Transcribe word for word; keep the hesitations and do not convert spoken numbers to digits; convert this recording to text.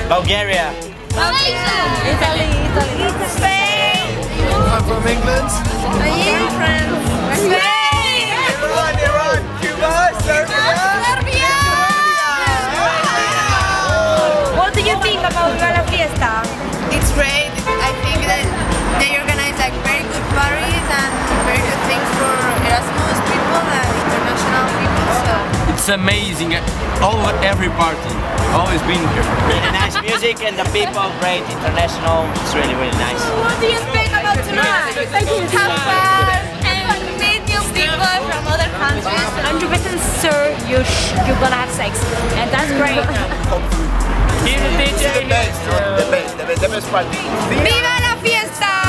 Bulgaria. Malaysia. Italy. Italy. Spain. I'm from England. Are you France? Spain. Iran, Iran, Cuba, Serbia. Serbia. What do you think about Viva La Fiesta? It's great. I think that they organize like very good parties and very good things for Erasmus people and international people. So it's amazing. All every party. Always been here. Really nice music and the people great, international. It's really really nice. What do you think about tonight? have fun and meet new people from other countries. one hundred percent sure you sh you're gonna have sex, and that's great. Here's the D J. The best, the best, the best, the best party. Viva la fiesta!